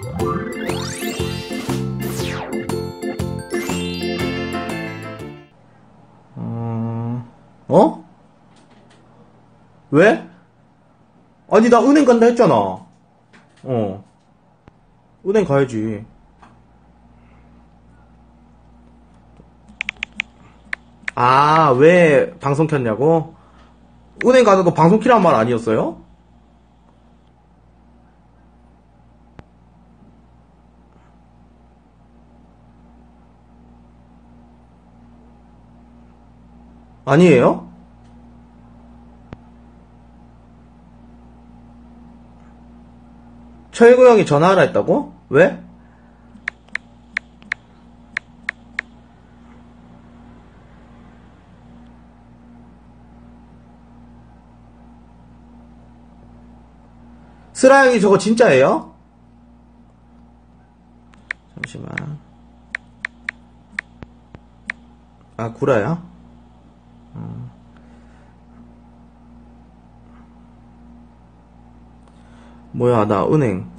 어? 왜? 아니, 나 은행 간다 했잖아. 은행 가야지. 아, 왜 방송 켰냐고? 은행 가는 거 방송 키란 말 아니었어요? 아니에요? 최고 형이 전화하라 했다고? 왜? 스라 형이 저거 진짜예요? 잠시만. 아, 구라야? 뭐야, 나 은행.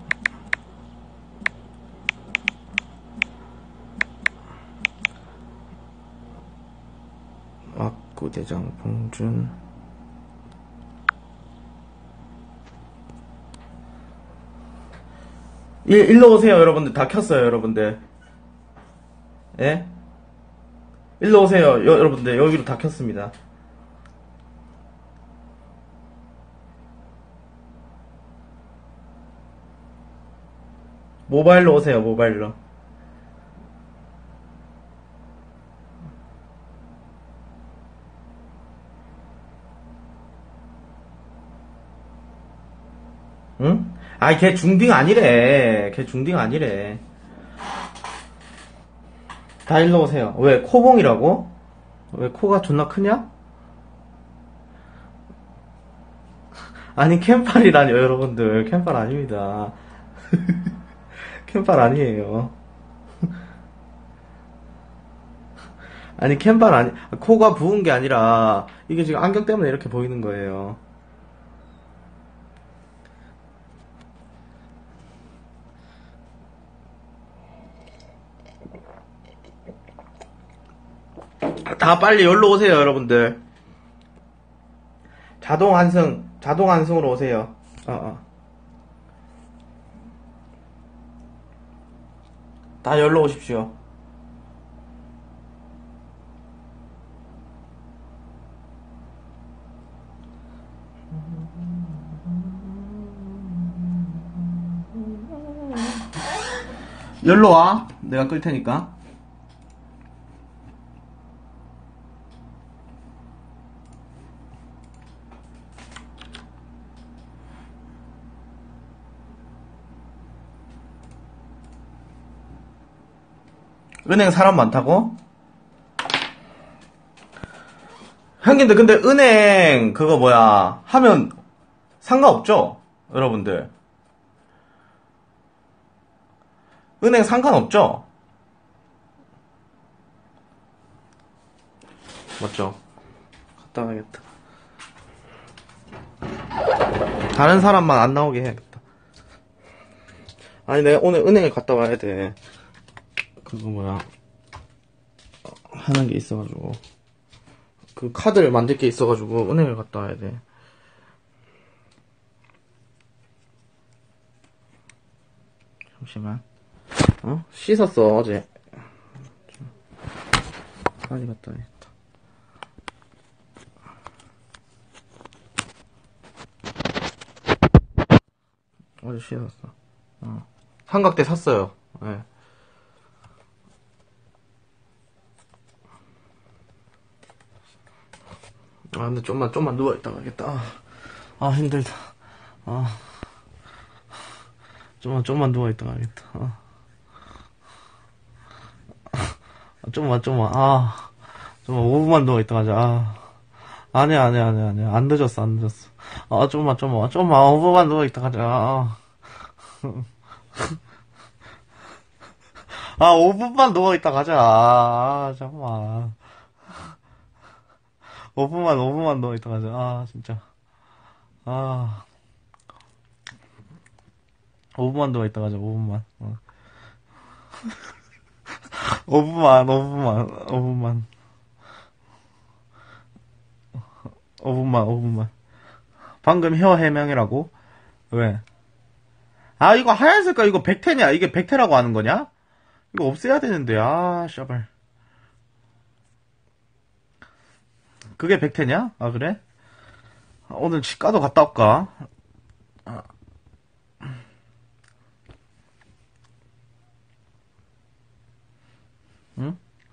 압구대장 봉준. 일로 오세요, 여러분들. 다 켰어요, 여러분들. 예? 일로 오세요, 여러분들. 여기로 다 켰습니다. 모바일로 오세요, 모바일로. 응? 아이, 걔 중딩 아니래. 걔 중딩 아니래. 다 일로 오세요. 왜, 코봉이라고? 왜 코가 존나 크냐? 아니, 캠팔이라뇨, 여러분들. 캠팔 아닙니다. 캠팔 아니에요. 아니, 캠팔 아니, 코가 부은 게 아니라, 이게 지금 안경 때문에 이렇게 보이는 거예요. 다 빨리 여기로 오세요, 여러분들. 자동 환승으로 오세요. 다 여기로 오십시오. 여기로 와. 내가 끌 테니까. 은행 사람 많다고? 형님들, 근데 은행, 그거 뭐야, 하면 상관없죠? 여러분들. 은행 상관없죠? 맞죠? 갔다 와야겠다. 다른 사람만 안 나오게 해야겠다. 아니, 내가 오늘 은행에 갔다 와야 돼. 그거 뭐야, 하는 게 있어가지고. 그 카드를 만들 게 있어가지고 은행을 갔다 와야 돼. 잠시만. 씻었어, 어제. 빨리 갔다 와야겠다. 어제 씻었어. 삼각대 샀어요. 네. 근데 좀만 누워있다 가겠다. 힘들다. 좀만 누워있다 가겠다. 좀만. 5분만 누워있다 가자. 아니야. 안 늦었어. 좀만. 5분만 누워있다 가자. 5분만 누워있다 가자. 잠깐만. 5분만 누워있다 가자. 진짜. 5분만 더 있다 가자, 5분만. 5분만. 5분만. 방금 혀 해명이라고? 왜? 아, 이거 하얀 색깔, 이거 백태냐? 이게 백태라고 하는 거냐? 이거 없애야 되는데, 아, 씨발. 그게 백태냐? 아, 그래? 오늘 치과도 갔다 올까? 응?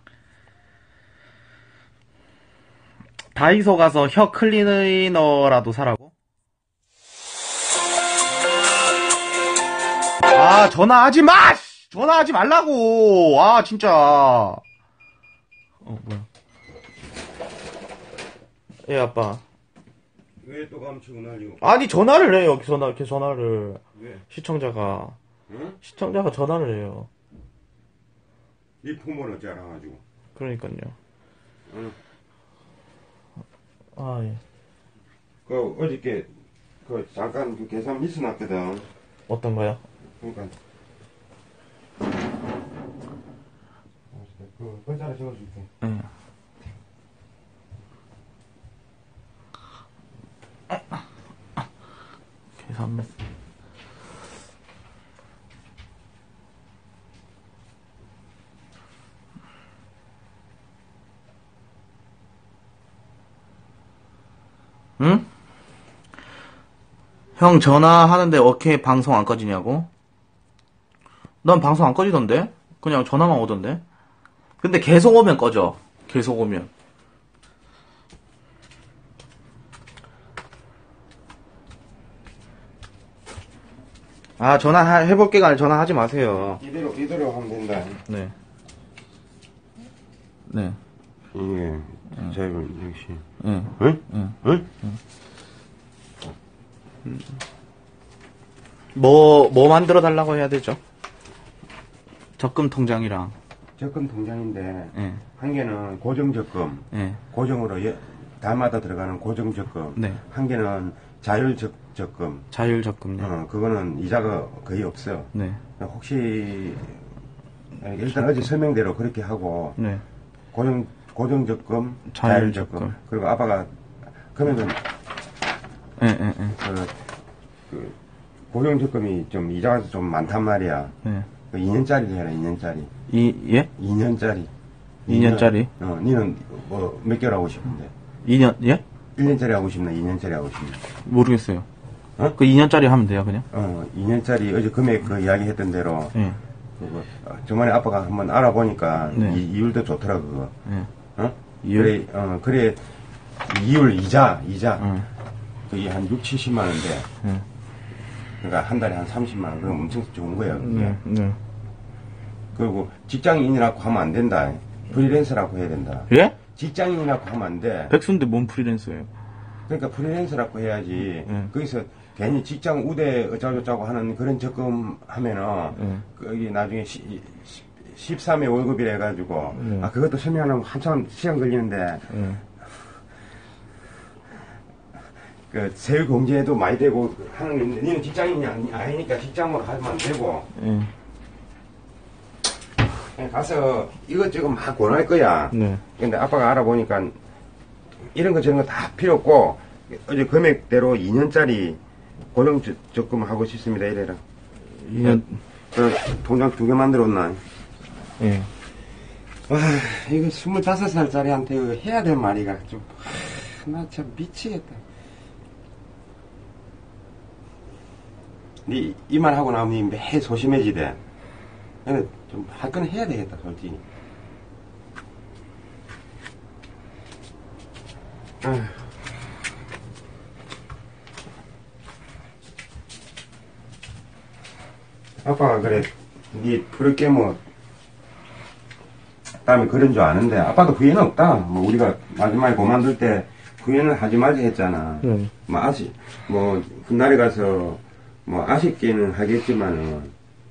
다이소 가서 혀 클리너라도 사라고? 아, 전화하지 마! 전화하지 말라고! 아, 진짜. 뭐야. 예, 아빠. 왜 또 감추고 날리고? 아니, 전화를 해요, 이렇게 전화를. 왜? 시청자가. 응? 시청자가 전화를 해요. 네 부모는 어찌 알아가지고? 그러니까요. 응. 아, 예. 그 어저께 그 잠깐 그 계산 미스 났거든. 어떤 거요? 그러니까 그 글자를 적어줄게. 예. 계산 미스. 응? 형 전화하는데 어케 방송 안 꺼지냐고? 난 방송 안 꺼지던데? 그냥 전화만 오던데? 근데 계속 오면 꺼져. 계속 오면. 아, 전화해볼게가 아니라 전화하지 마세요. 이대로 하면 된다. 네. 네. 이게 자이번 역시. 응. 응? 응. 응? 뭐 만들어 달라고 해야 되죠? 적금 통장이랑. 적금 통장인데 예. 한 개는 고정 적금, 예. 고정으로 달마다 들어가는 고정 적금. 네. 한 개는 자율 적금. 자율 적금요. 그거는 이자가 거의 없어요. 네. 혹시 일단 어제 설명대로 그렇게 하고 네. 고정 적금, 자율 자율 적금. 적금. 그리고 아빠가 금액은 예. 그 고정 적금이 좀 이자가 좀 많단 말이야. 예. 그 2년짜리로 해라. 2년짜리. 예? 2년짜리. 2년짜리? 니는 뭐 몇 개월 하고 싶은데? 2년, 예? 1년짜리 하고 싶나? 2년짜리 하고 싶나? 모르겠어요. 어? 그 2년짜리 하면 돼요, 그냥? 2년짜리 어제 금액 그 이야기 했던 대로 예. 그거 저번에 아빠가 한번 알아보니까 네. 이율도 좋더라 그거. 예. 어? 이율? 그래 이율 이자 응. 그게 한 6, 70만 원인데 예. 그러니까 한 달에 한 30만 원 그럼 엄청 좋은 거야 그게. 네. 그리고 직장인이라고 하면 안 된다. 프리랜서라고 해야 된다. 예? 직장인이라고 하면 안 돼. 백수인데 뭔 프리랜서예요? 그러니까 프리랜서라고 해야지. 네. 거기서 괜히 직장 우대 어쩌고저쩌고 하는 그런 적금 하면은 거기 나중에 13회 월급이라 해가지고 그것도 설명하면 한참 시간 걸리는데 그 세율 공제도 많이 되고 하는 게 있는데 니는 직장인이 아니니까 직장으로 하면 안 되고 그냥 가서 이것저것 막 권할 거야. 네. 근데 아빠가 알아보니까 이런 거 저런 거 다 필요 없고 어제 금액대로 2년짜리 고정 적금 하고 싶습니다 이래라. 2년. 그 통장 2개 만들었나? 예. 와 이거 25살짜리한테 해야 될 말이가 좀 나 참 미치겠다. 니 이 말 하고 나면 매 소심해지대. 근데 좀 할 건 해야 되겠다 솔직히. 아휴. 아빠가 그래 니 프로게이머 다음에 그런 줄 아는데 아빠도 후회는 없다. 뭐 우리가 마지막에 그만둘 때 후회는 하지 말자 했잖아. 뭐 뭐 훗날에 가서 뭐 아쉽게는 하겠지만은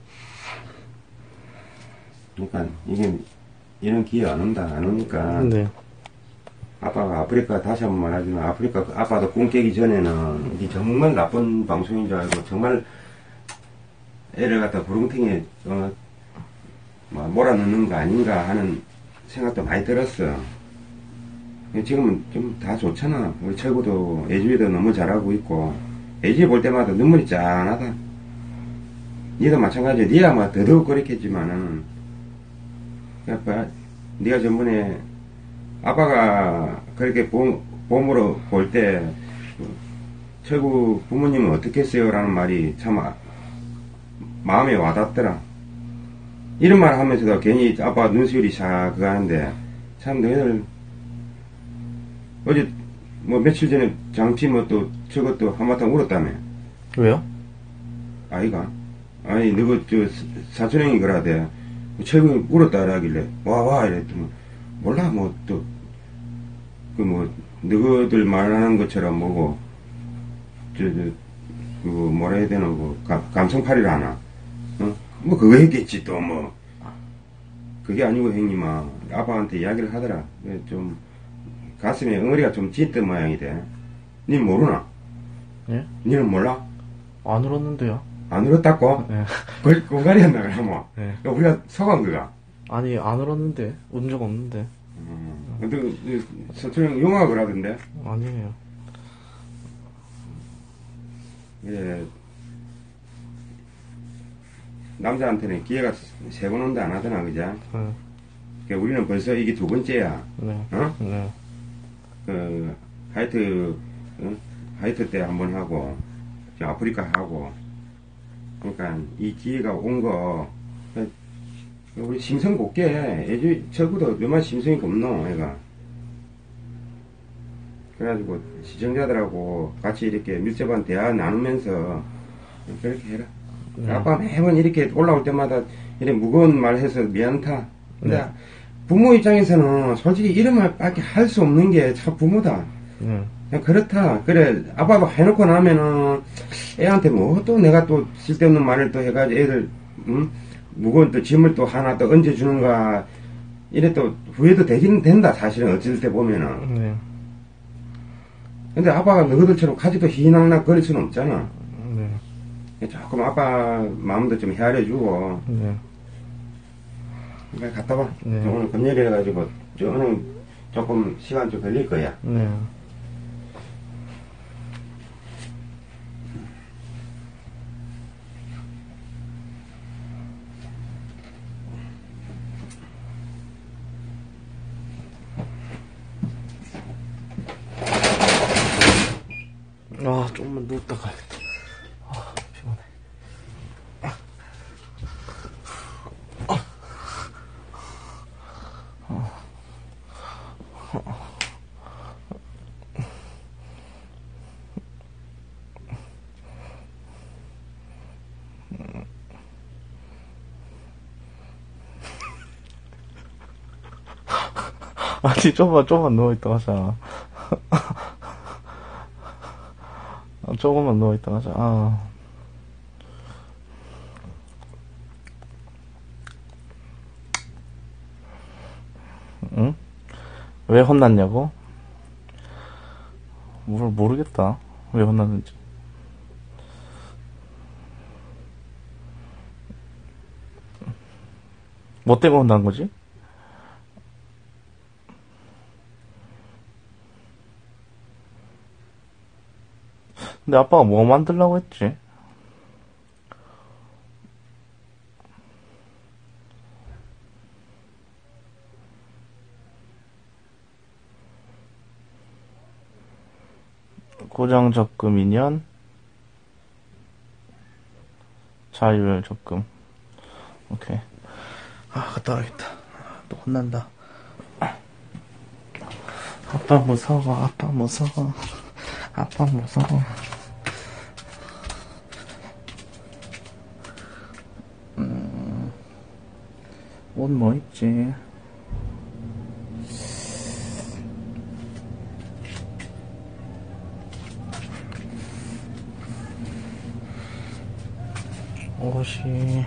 그러니까 이게 이런 기회 안 온다. 안 오니까 네. 아빠가 아프리카 다시 한번 말하지만 아프리카 아빠도 꿈 깨기 전에는 이 정말 나쁜 방송인 줄 알고 정말 애를 갖다 구렁텅이에 뭐 몰아넣는 거 아닌가 하는 생각도 많이 들었어. 지금은 좀 다 좋잖아. 우리 철구도 애주이도 너무 잘하고 있고, 애주이 볼 때마다 눈물이 짠하다. 니도 마찬가지야. 니야 뭐 더더욱 그렇겠지만은, 그러니까 니가 전번에 아빠가 그렇게 봄으로 볼 때 철구 부모님은 어떻게 했어요? 라는 말이 참 마음에 와닿더라. 이런 말 하면서도 괜히 아빠 눈시울이 샤 그거 하는데, 참 너희들 어제 뭐 며칠 전에 장피 뭐 또 저것도 한바탕 울었다며. 왜요? 아이가 아니 너그 저 사촌형이 그러대. 철구 울었다 하길래 와 이랬더니 몰라 뭐 또 그 뭐 너희들 말하는 것처럼 뭐고 그 뭐라 해야 되나 그 감성팔이를 하나 뭐 그거 했겠지 또 뭐 그게 아니고 형님아 아빠한테 이야기를 하더라. 좀 가슴에 엉어리가 좀 찢던 모양이 돼. 니 모르나? 예? 니는 몰라? 안 울었는데요. 안 울었다고? 예. 그걸 고갈이었나 그러면? 예. 우리가 속은 거가? 아니 안 울었는데 운 적 없는데. 근데 서초형 용화 그러던데? 아니에요. 예. 남자한테는 기회가 3번 온다 안 하더나 그죠? 그러니까 우리는 벌써 이게 2번째야. 네. 어? 네. 그 하이트 때 한번 하고 아프리카 하고 그러니까 이 기회가 온 거 우리 심성 곱게 애주 저보다 얼마나 심성이 곱노 애가. 그래가지고 시청자들하고 같이 이렇게 밀접한 대화 나누면서 그렇게 해라. 아빠 매번 이렇게 올라올 때마다 이렇게 무거운 말 해서 미안타. 근데 부모 입장에서는 솔직히 이런 말밖에 할 수 없는 게 참 부모다. 그냥 그렇다. 그래 아빠가 해놓고 나면은 애한테 뭐 또 내가 또 쓸데없는 말을 또 해가지고 애들 무거운 또 짐을 또 하나 또 얹어주는가 이래 또 후회도 되긴 된다 사실은 어쩔 때 보면은. 네. 근데 아빠가 너희들처럼 가지도 희낙낙 거릴 수는 없잖아. 네. 조금 아빠 마음도 좀 헤아려주고. 네. 그래 갔다 와. 네. 오늘 금요일에 가지고 저는 조금 시간 좀 걸릴 거야. 네. 아, 조금만 누웠다 가야겠다. 아, 피곤해. 아니, 조금만 누워있다 가자. 조금만 누워있다 가자. 아. 응? 왜 혼났냐고? 모르겠다. 왜 혼났는지. 뭐 때문에 혼난 거지? 근데 아빠가 뭐 만들라고 했지? 고정 적금 2년, 자율 적금. 오케이. 아, 갔다 와야겠다. 또 혼난다. 아빠 무서워, 아빠 무서워. 아빠 무서워. 옷 뭐 입지? 옷이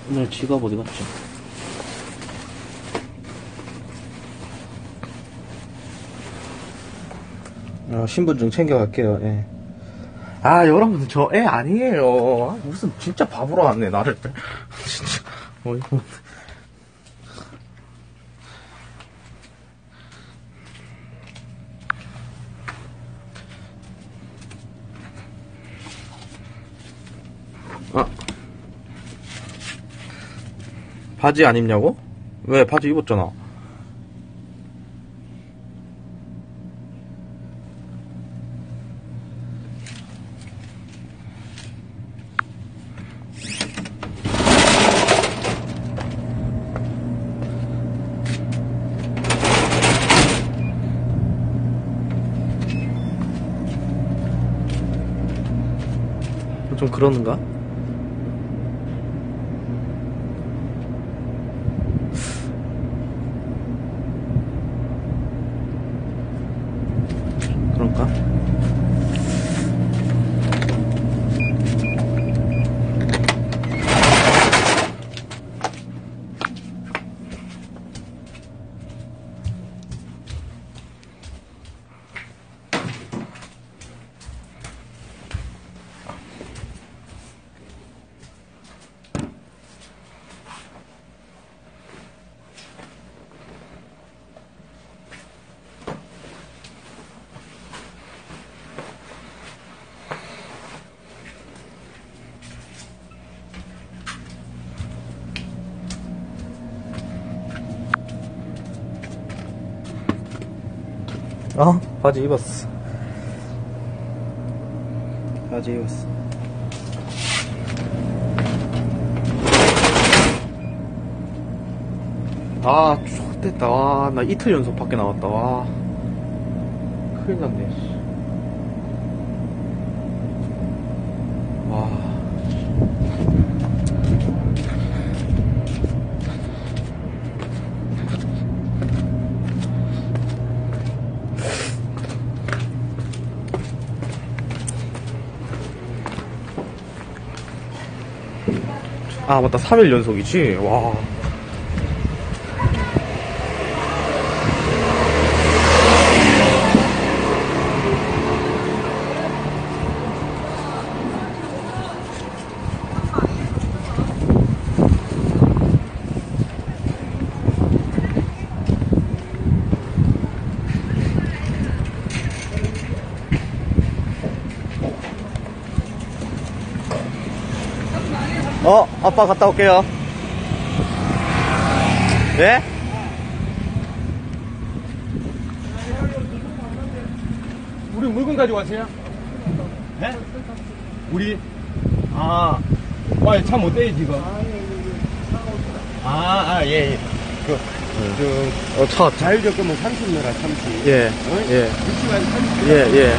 오늘 지갑 어디 갔지? 신분증 챙겨갈게요. 예. 아, 여러분, 저 애 아니에요. 아, 무슨 진짜 바보로 왔네, 나를. 진짜 어이구. 아, 바지 안 입냐고? 왜? 바지 입었잖아. 좀 그러는가? 그런가? 바지 입었어. 바지 입었어. 아, X됐다. 와, 나 이틀 연속 밖에 나왔다. 와. 큰일 났네, 씨. 와. 아, 맞다. 3일 연속이지? 와. 아빠 갔다 올게요. 예? 우리 물건 가지고 왔어요? 네? 우리? 차 못 대요, 지금. 예. 차. 자율적금은 30 넣어라, 30. 예. 어? 예. 60만 30. 예.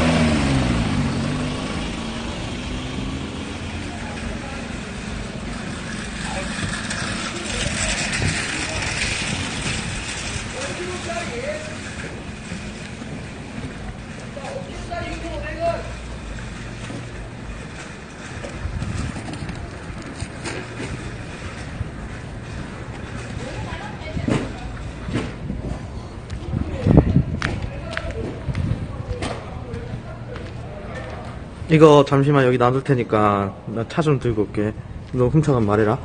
이거 잠시만 여기 놔둘 테니까 나 차 좀 들고 올게. 너 훔쳐가면 말해라.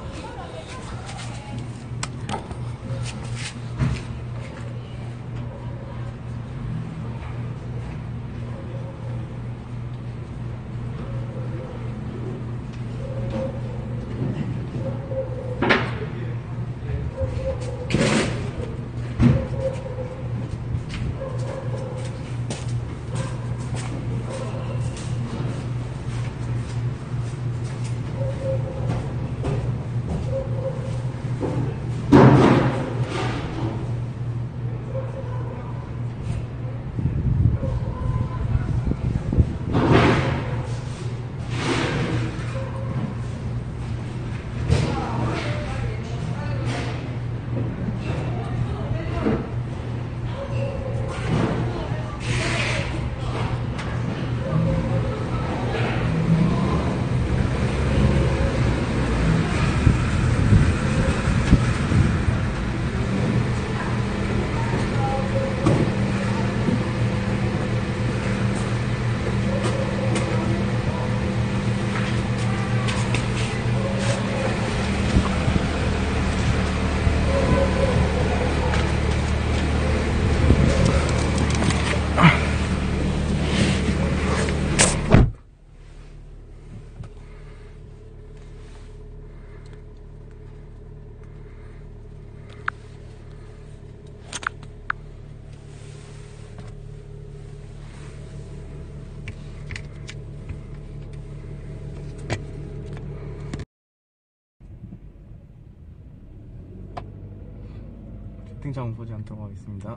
채팅창 보지 않도록 하겠습니다.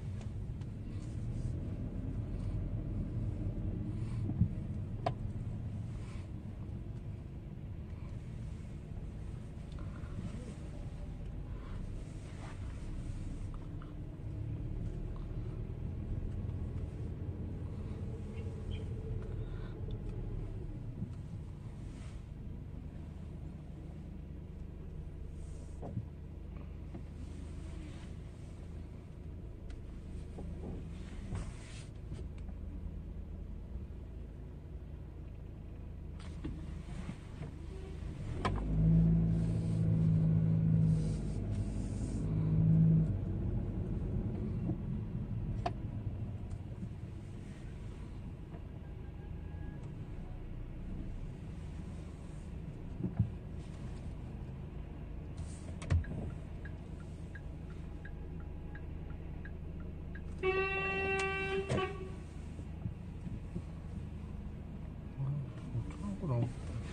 어쩌라고.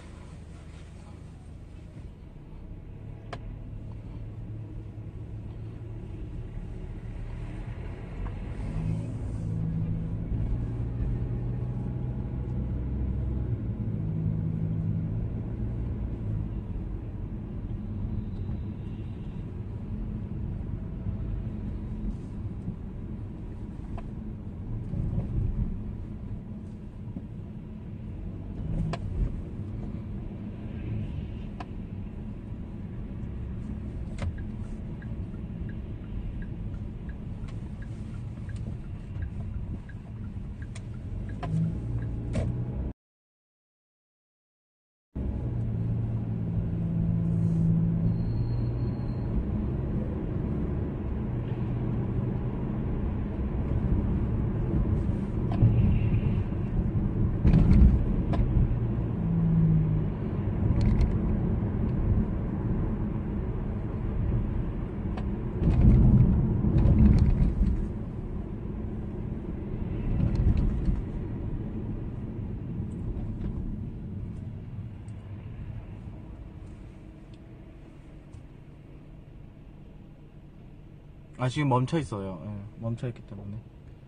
아, 지금 멈춰 있어요. 예, 멈춰 있기 때문에.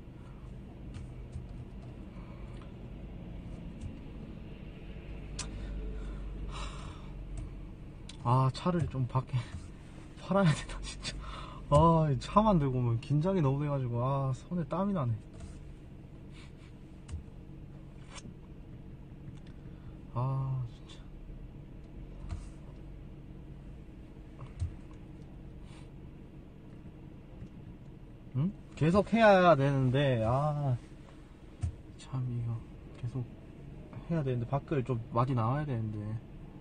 아, 차를 좀 밖에 팔아야 되나, 진짜. 아, 차만 들고 오면 긴장이 너무 돼가지고, 아, 손에 땀이 나네. 아, 진짜. 응? 계속 해야 되는데, 아, 참, 이거. 계속 해야 되는데, 밖을 좀 많이 나와야 되는데.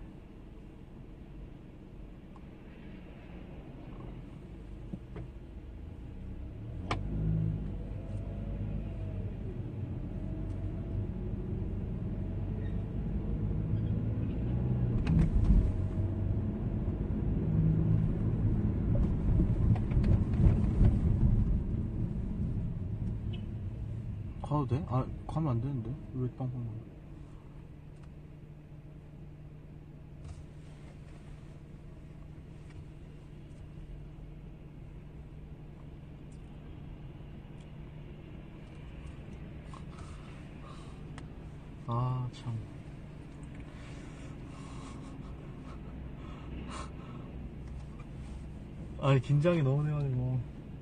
가도 돼? 아, 가면 안 되는데? 왜 빵빵 나? 아, 참. 아, 긴장이 너무 돼가지고.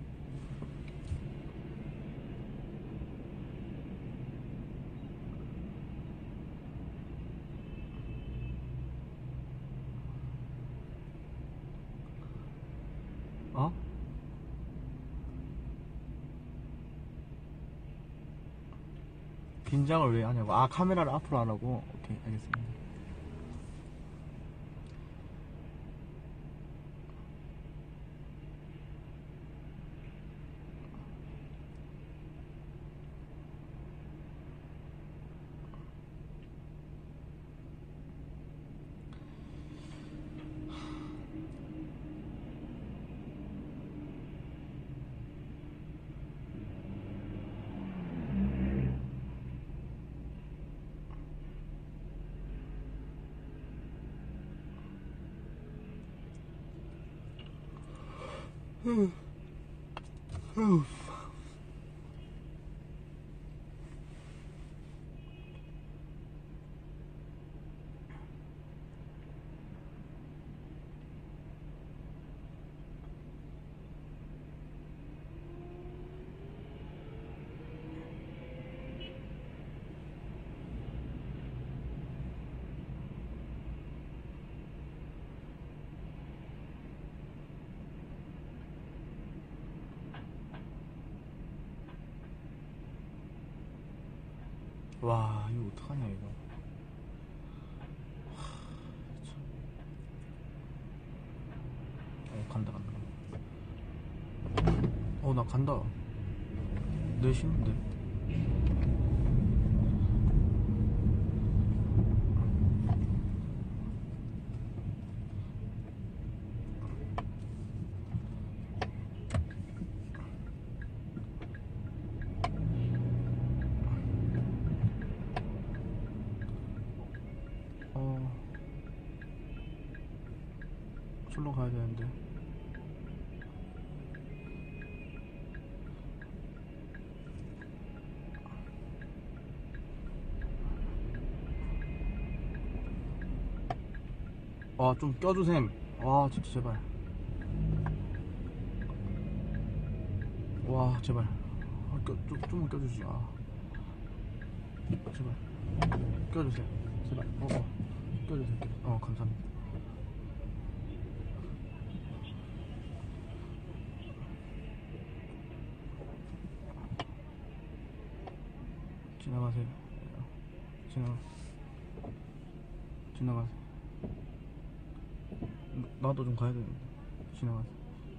어? 긴장을 왜 하냐고. 아, 카메라를 앞으로 하라고? 오케이, 알겠습니다. 와, 이거 어떡하냐, 이거. 간다. 나 간다. 내 쉬는데. 절로 가야 되는데. 좀 껴주셈. 진짜 제발. 제발. 좀만 껴주지. 제발. 껴주세요. 제발. 껴주세요. 감사합니다. 지나가세요. 지나가세요. 나도 좀 가야 되는데. 지나가세요.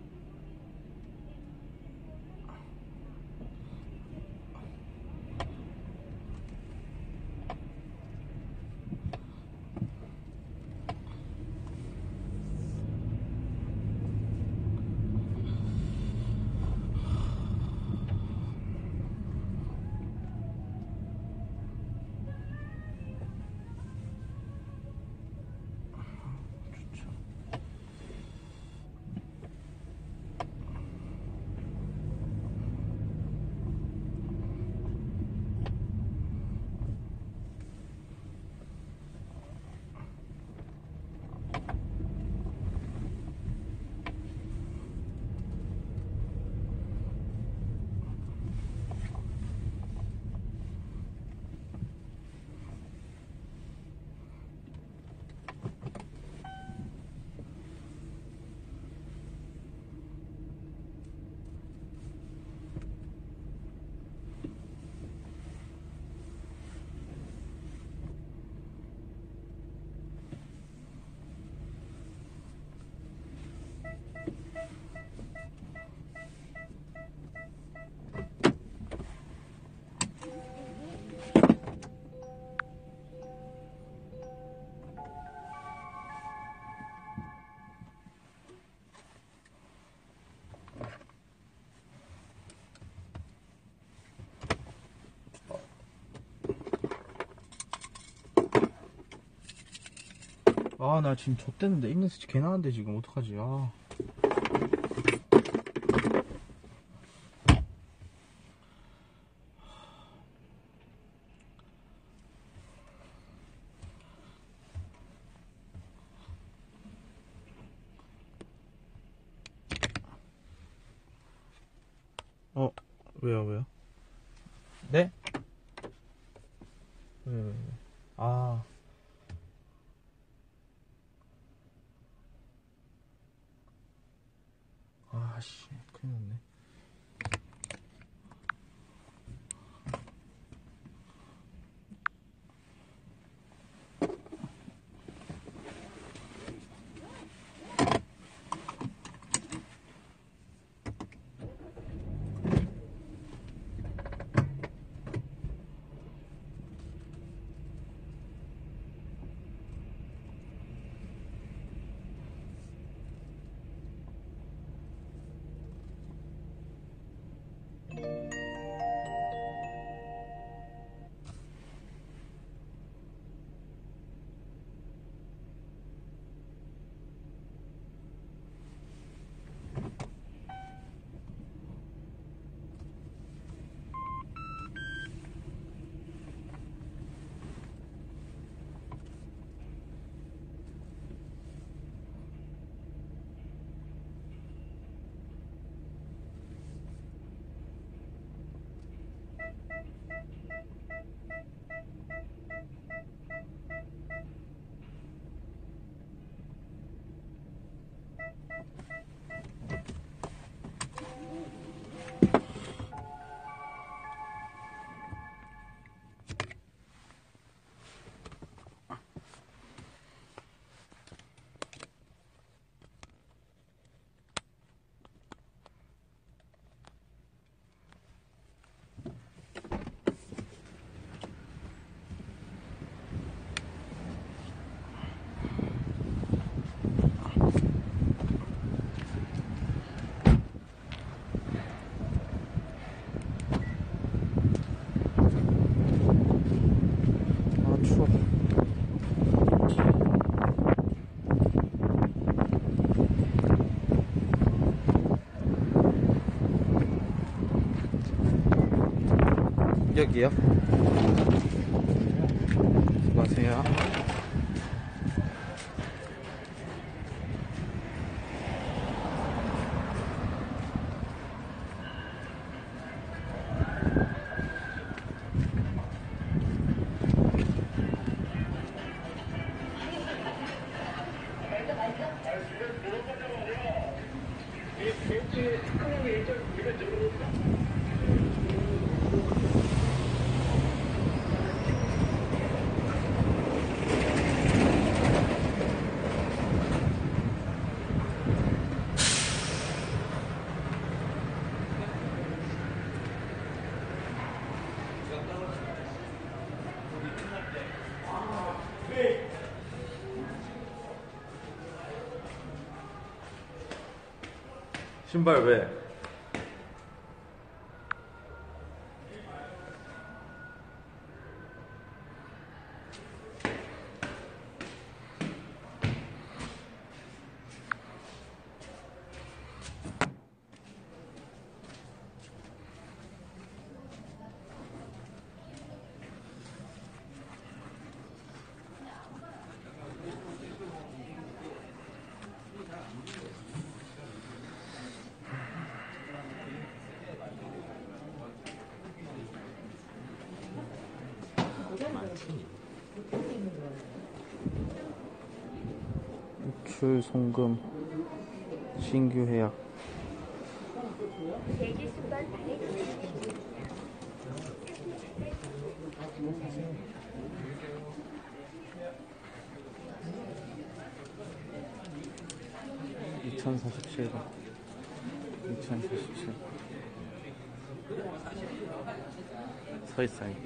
나 지금 좆됐는데. 있는 스치 개 나는데 지금. 어떡하지. 왜요? 네? 왜? 씨, 큰일 났네. 여기요? 수고하세요. 신발 왜? 출 송금 신규 해약 대기 순간 발행되겠습니다. 2047번 2047 서있어요.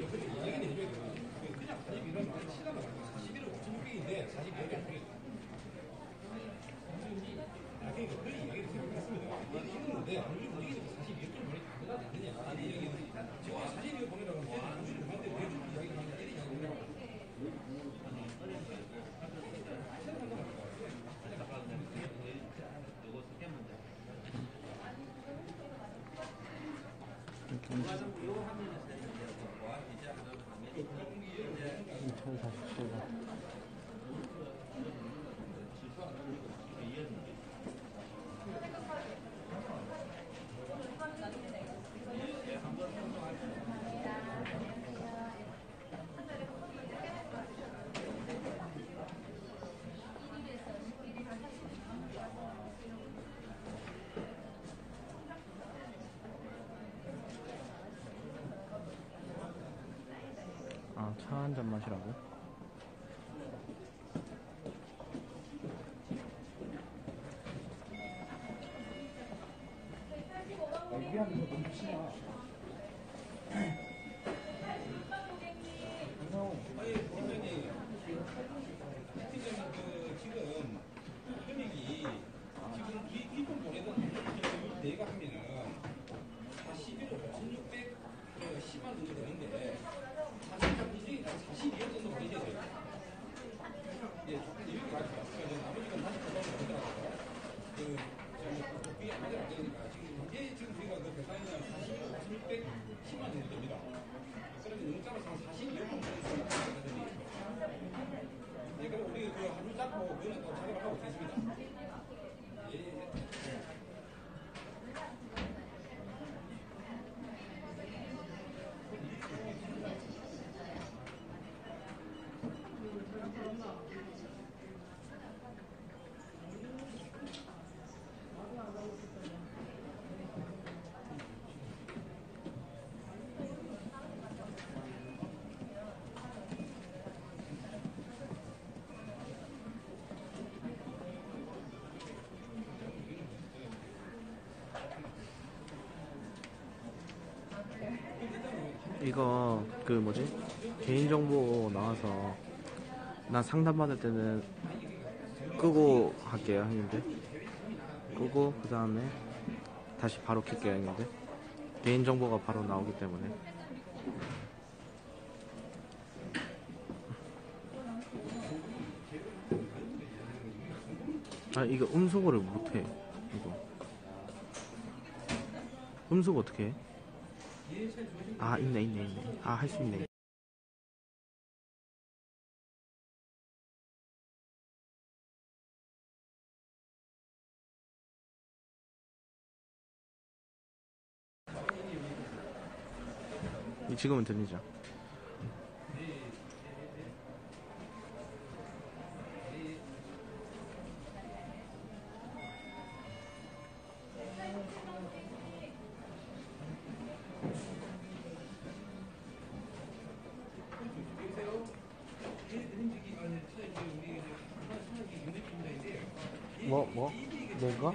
아, 차 한 잔 마시라고? 내가 하면은 41억 5,610만 정도 되는데 사실 이제 42억 정도 걸리게 돼요. 예, 조금 이렇게 가져갔어요. 아버지가 다시 가져가서 만들어가서 그 그게 안 되니까 지금 이게 지금 우리가 그 배상이나 41억 5,610만 정도 됩니다. 그러면 영장에서 한 42억 정도 되거든요. 예, 그럼 우리 그 한줄 잡고 그거는 또 작업을 하고 있겠습니다. 예. 이거 그 뭐지? 개인정보 나와서 나 상담받을 때는 끄고 할게요 형님들. 끄고 그 다음에 다시 바로 켤게요 형님들. 개인정보가 바로 나오기 때문에. 아 이거 음수거를 못해. 이거 음수거 어떻게 해? 아, 있네. 아, 할 수 있네. 지금은 들리죠? 뭐? 내가?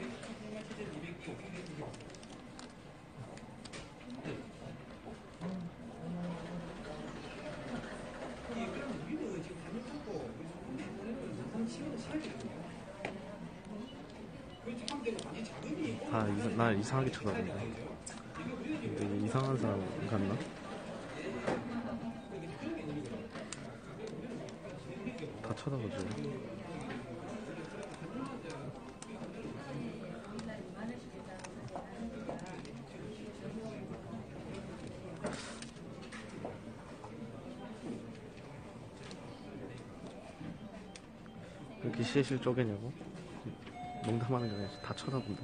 아, 날 이상하게 쳐다본다. 되게 이상한 사람 같나? 다 쳐다보지. 왜 이렇게 실실 쪼개냐고? 농담하는 게 아니라 다 쳐다본다.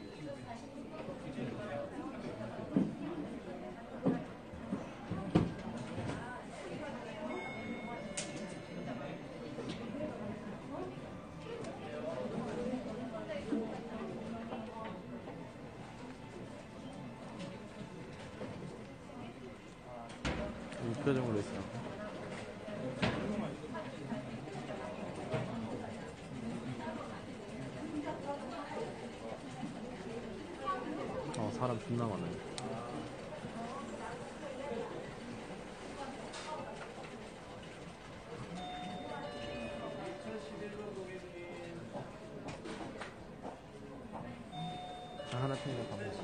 이 표정으로 있어. 사람 존나 많네. 자, 하나 챙겨 가보자.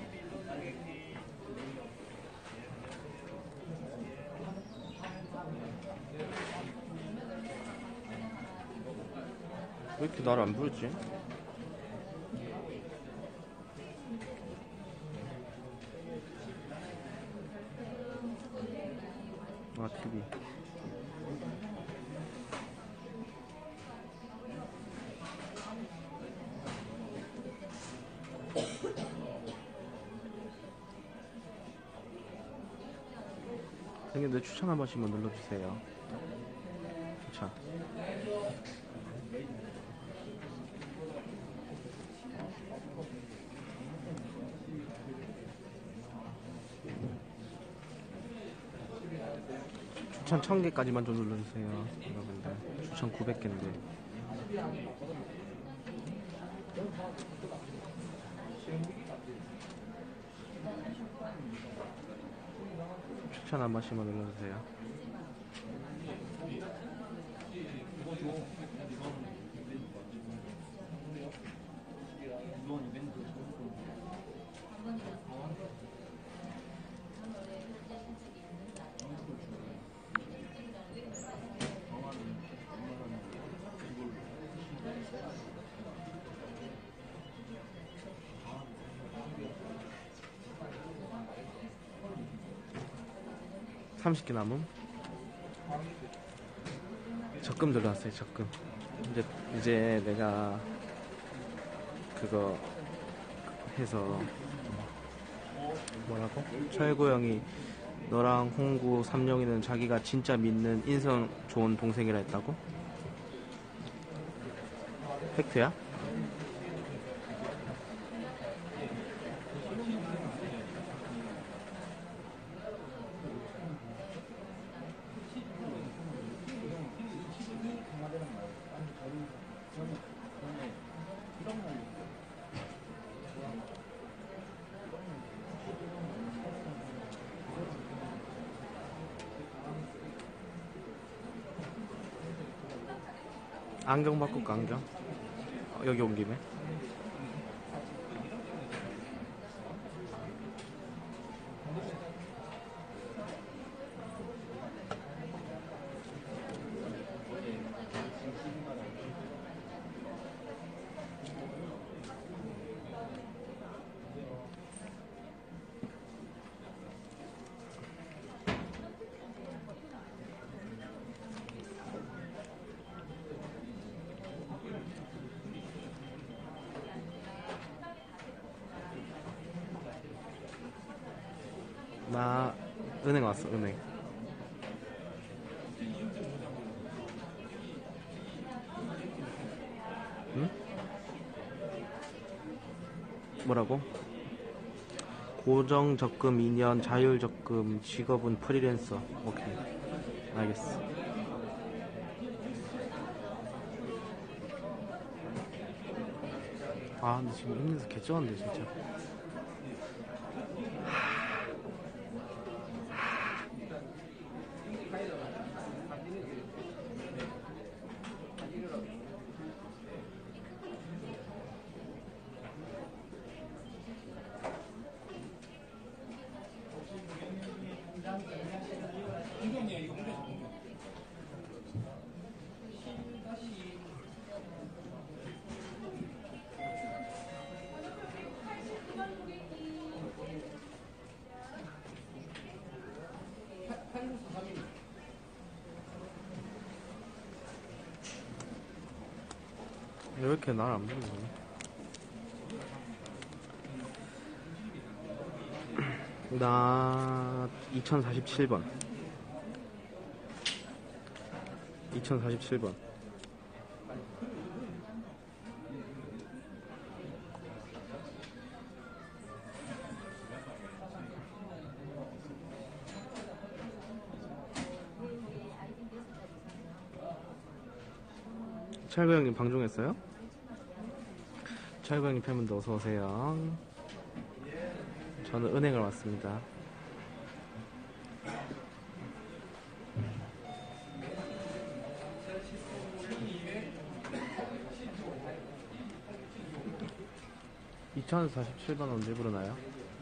왜 이렇게 나를 안 부르지? 아, TV. 형님들 추천 한 번씩만 눌러주세요. 추천. 추천 1000개까지만 좀 눌러주세요. 여러분들. 추천 900개인데. 추천 한 번씩만 눌러주세요. (30개) 남음. 적금 들어왔어요. 적금. 이제 내가 그거 해서 뭐라고? 철구 형이 너랑 홍구 삼룡이는 자기가 진짜 믿는 인성 좋은 동생이라 했다고? 팩트야? 안경 바꿀까? 안경? 여기 온 김에. 나 은행 왔어, 은행. 응? 뭐라고? 고정 적금 2년, 자율 적금, 직업은 프리랜서. 오케이. 알겠어. 아, 근데 지금 힘내서 개쩌는데, 진짜. 공정이야, 이거 공정, 공정. 다시. 한국수 3인. 왜 이렇게 날 안 부르지? 나 2047번. 2047번. 철구 형님 방종했어요? 철구 형님 팬분들 어서오세요. 저는 은행을 왔습니다. (2047번) 언제 부르나요?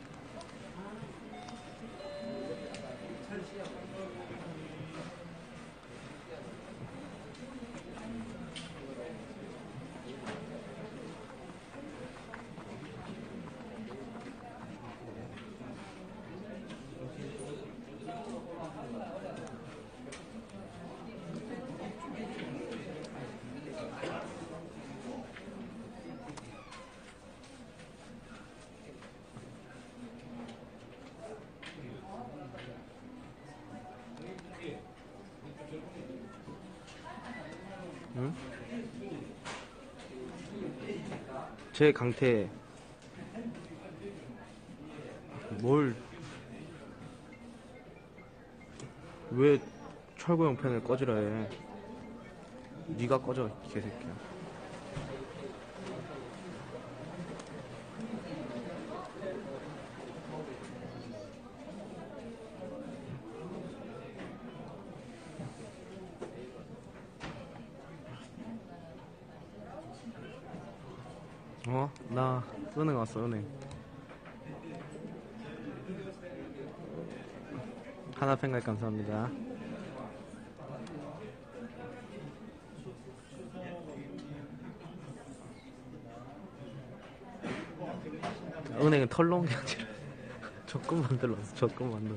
응? 제 강태 뭘 왜 철구 형 팬을 꺼지라 해. 니가 꺼져 개새끼야. 나 은행 왔어, 은행. 하나 팬가입 감사합니다. 은행은 털 놓은 게 아니라 적금 만들었어, 적금 만들어.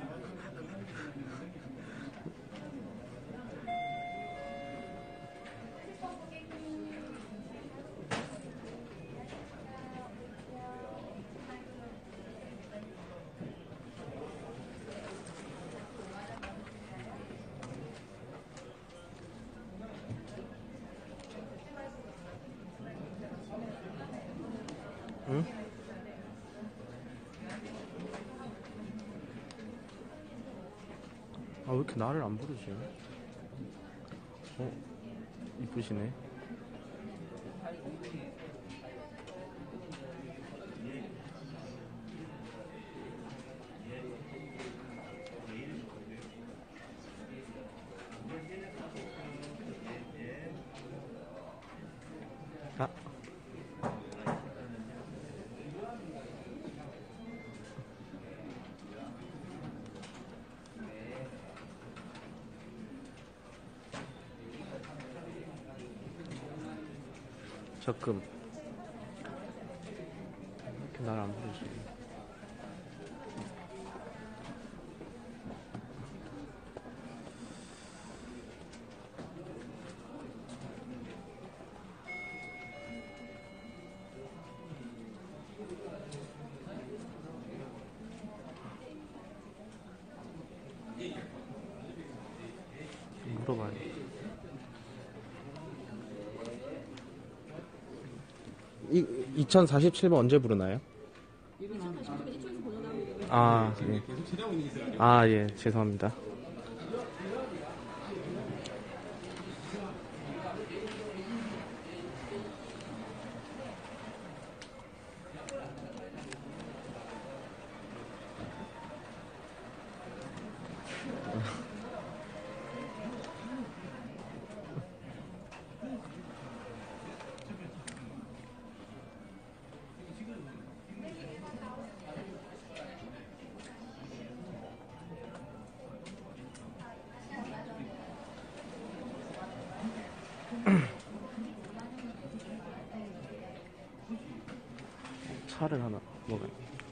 응? 아, 왜 이렇게 나를 안 부르지? 이쁘시네. 아. 적금. 이렇게 날 안 부르지. 이 2047번 언제 부르나요? 2047번 이쪽에서 번호 나오는데 왜 아, 예. 계속 지나고 있는 게 있어요. 아, 예. 죄송합니다. 차를 하나 먹어요.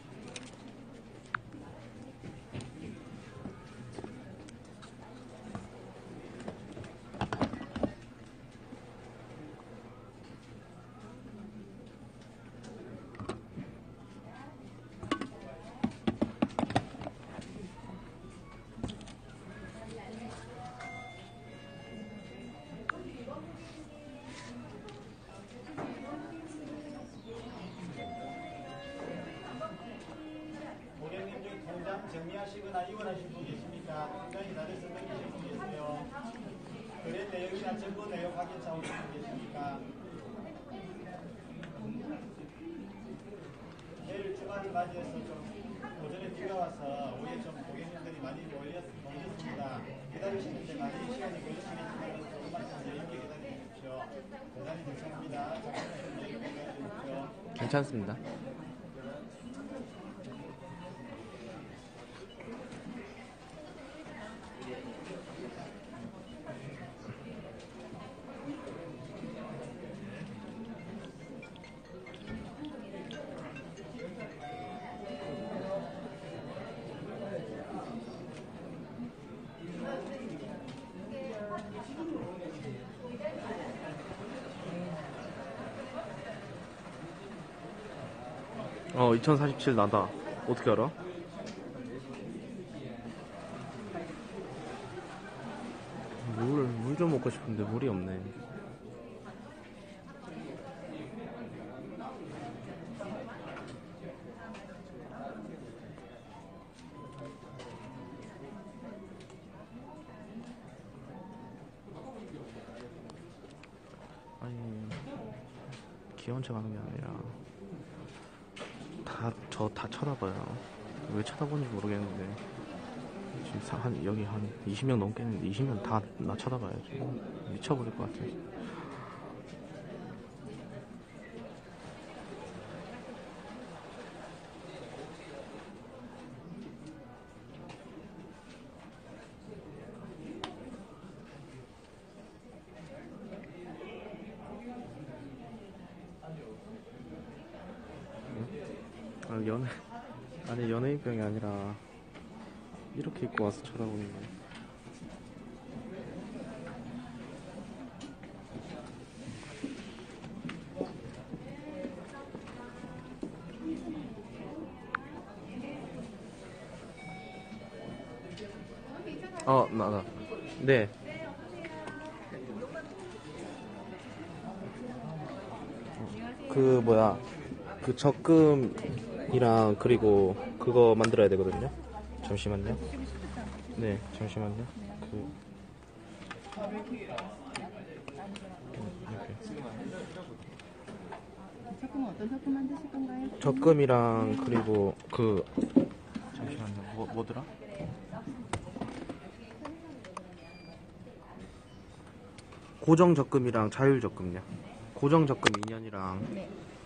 고객님 중 통장 정리하시거나 이원하신 분 계십니까? 통장이 다 돼서 넘기신 분 계세요? 거래 내역이나 정보 내역 확인 차 오신 분 계십니까? 내일 주말을 맞이해서 좀 오전에 비가 와서 오후에 좀 고객님들이 많이 모였습니다. 기다리시는데 많이 시간이 걸리시겠지만 조금만 더 여유있게 기다려 주십시오. 대단히 죄송합니다. 잠시만 좀 여유있게 기다려 주십시오. 괜찮습니다. 어, 2047 나다. 어떻게 알아? 물 좀 먹고 싶은데 물이 없네. 아니, 귀여운 척 하는 게 아니라 저 다 쳐다봐요. 왜 쳐다보는지 모르겠는데 지금 여기 한 20명 넘겠는데 20명 다 나 쳐다봐요. 지금 미쳐버릴 것 같아요. 아니 연예인병이 아니라 이렇게 입고 와서 쳐다보는 거. 나다. 네. 그 뭐야, 그 적금이랑 그리고 그거 만들어야 되거든요. 잠시만요. 네, 잠시만요. 적금은 어떤 적금 만드실 건가요? 적금이랑 그리고 잠시만요. 뭐더라? 고정 적금이랑 자율 적금요. 고정 적금 2년이랑 네.